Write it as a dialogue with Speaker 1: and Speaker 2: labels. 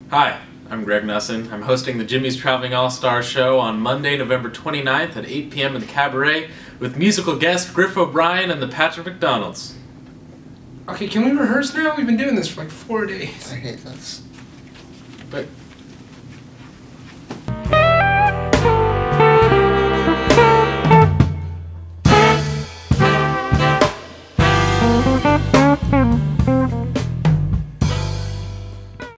Speaker 1: Hi, I'm Greg Nussin. I'm hosting the Jimmy's Traveling All-Star Show on Monday, November 29th at 8 p.m. in the Cabaret with musical guest Griff O'Brien and the Patrick McDonalds.
Speaker 2: Okay, can we rehearse now? We've been doing this for like 4 days.
Speaker 3: I hate this.
Speaker 1: But